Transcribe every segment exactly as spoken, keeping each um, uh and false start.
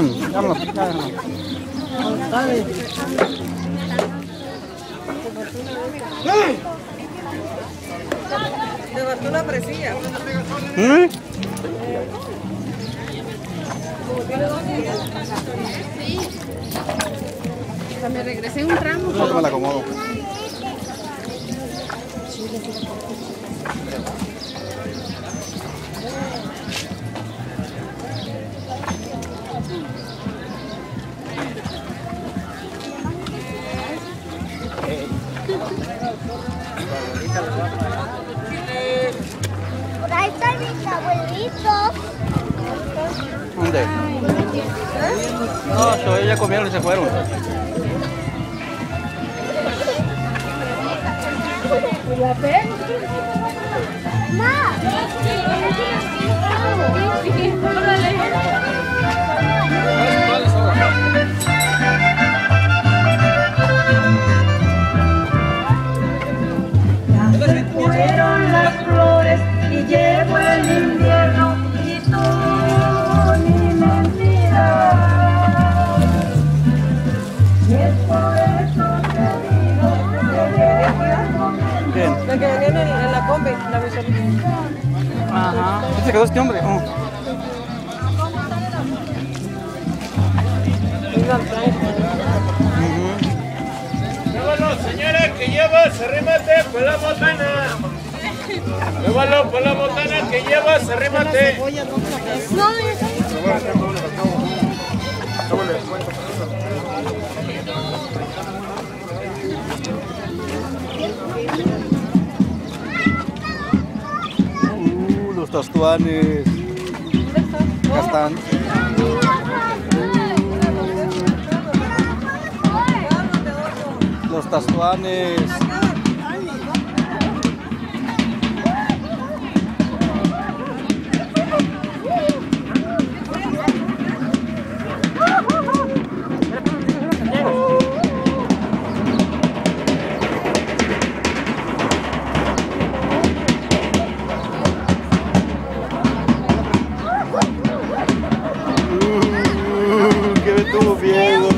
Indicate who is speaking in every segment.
Speaker 1: Mm, vámonos, vámonos.
Speaker 2: Me bastó una presilla.
Speaker 1: ¿Mm?
Speaker 3: Sí. O sea, me regresé un ramo.
Speaker 1: No, me la acomodo.
Speaker 4: Por ahí están mis abuelitos.
Speaker 1: ¿Dónde? No, so, ellos ya comieron y se fueron.
Speaker 4: ¿La ven? ¡Ma!
Speaker 5: Fueron las flores y llegó el invierno y tú ni me miras. Y es por eso te digo que debes
Speaker 1: Bien.
Speaker 2: La que venía en, el- en la combi, la visorita.
Speaker 1: Ajá. ¿Qué se quedó este hombre? Oh.
Speaker 2: Iba blanco.
Speaker 6: Llévalo, señora, que lleva, se rímate, por la botana. Llévalo, por la botana que lleva, se rímate.
Speaker 4: No,
Speaker 1: Uh, los tostuanes. Acá están. Los tostuanes. Uh, que me tuvo miedo.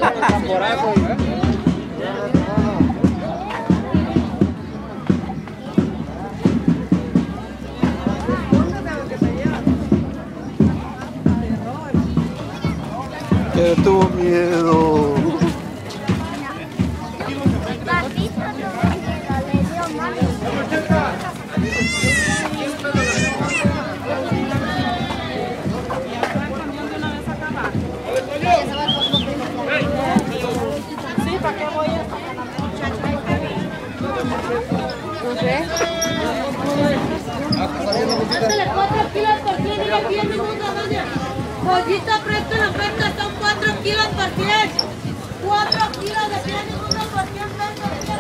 Speaker 1: Que me tuvo miedo.
Speaker 4: papito no le dio más.
Speaker 2: Sí, ¿para qué voy a...? No sé.
Speaker 5: cuatro kilos por cien y diez minutos, doña. Pollito fresco en oferta son cuatro kilos por cien. cuatro kilos de cien minutos por cien pesos.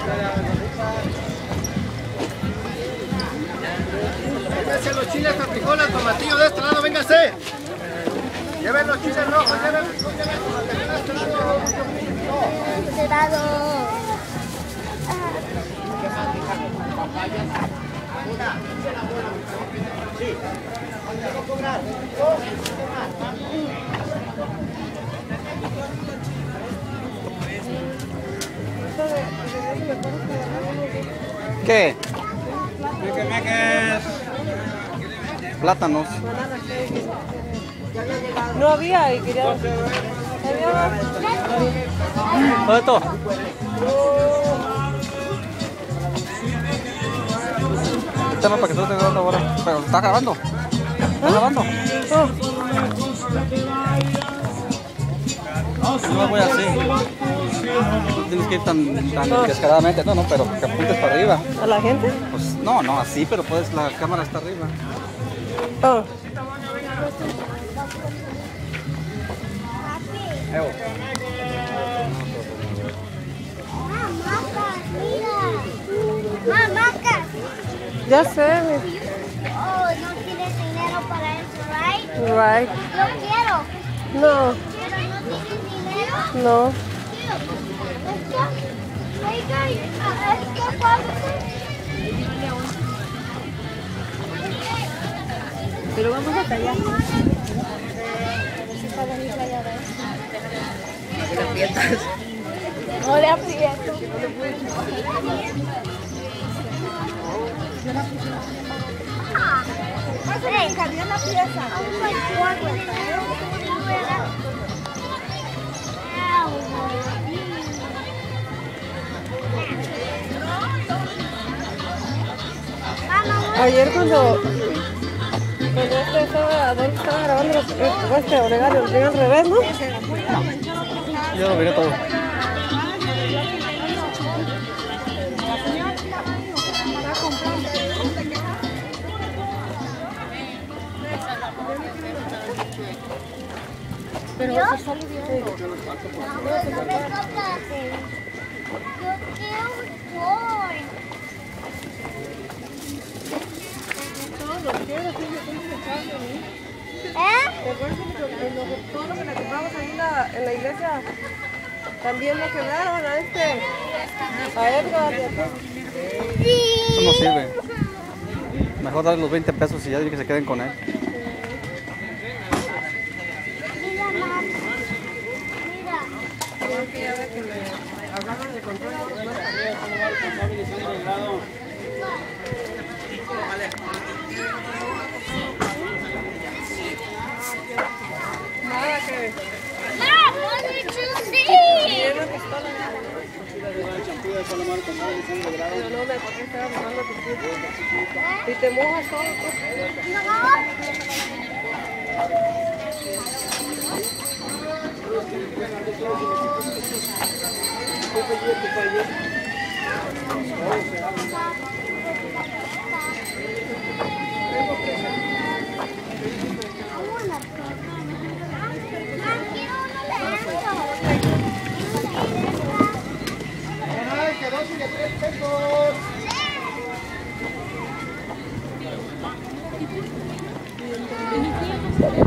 Speaker 6: Vénganse los chiles, frijoles, tomatillo de este lado, vénganse. Lleven los chiles rojos, lleven los chiles de este lado.
Speaker 4: Cerrado.
Speaker 1: ¿Qué? Plátanos.
Speaker 2: No había y quería... Había...
Speaker 1: ¿Dónde está? Échame para que tú estés grabando ahora. Pero ¿está grabando? ¿Está grabando? No me voy así. No tienes que ir tan, tan descaradamente, no, no, pero que apuntes para arriba.
Speaker 2: ¿A la gente?
Speaker 1: Pues no, no, así, pero puedes, la cámara está arriba.
Speaker 2: Oh.
Speaker 1: Evo.
Speaker 4: Mamacas, mira. Mamacas.
Speaker 2: Ya sé.
Speaker 4: Oh, no tienes dinero para eso, right?
Speaker 2: Right.
Speaker 4: Yo quiero.
Speaker 2: No,
Speaker 4: Pero no tienes dinero.
Speaker 2: no.
Speaker 4: Esto, oiga, esto cuánto.
Speaker 2: Pero vamos a tallar.
Speaker 3: Le aprietas.
Speaker 4: No le aprieto.
Speaker 5: Ey, cambió la pieza.
Speaker 2: Ayer cuando, cuando este estaba, Adolfo estaba grabando los, este Olegario, lo tenía al revés, ¿no?
Speaker 1: Yo lo miré todo.
Speaker 4: Pero ¿yo? Se está olvidando. No, no me compraste. Yo quiero un toy. ¿Eh?
Speaker 2: ¿Te acuerdas que lo- lo- todo lo que le compramos ahí en la, en la iglesia? También lo quebraron a este, a Edgar y a todos.
Speaker 1: Eso no sirve. Mejor darle los veinte pesos y ya que se queden con él.
Speaker 4: Mira, mamá. Mira.
Speaker 2: Igual que ya ve que le hablaban de control de los nada que
Speaker 4: Mom, what did you see?
Speaker 2: tiene una pistola. Pero no me acordé, estaba buscando tu pistola. Y te mojas todo.
Speaker 6: Ay, que dos y de tres pesos.
Speaker 4: ¿Eh?